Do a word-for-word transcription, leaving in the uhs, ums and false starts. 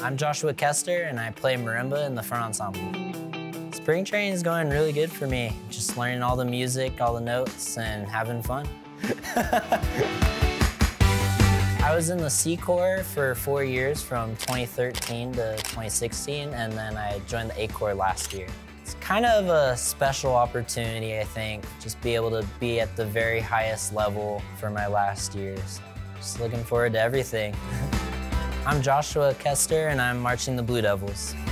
I'm Joshua Kester, and I play marimba in the front ensemble. Spring training is going really good for me. Just learning all the music, all the notes, and having fun. I was in the C Corps for four years from twenty thirteen to twenty sixteen, and then I joined the A Corps last year. It's kind of a special opportunity, I think, just be able to be at the very highest level for my last year. So just looking forward to everything. I'm Joshua Kester, and I'm marching the Blue Devils.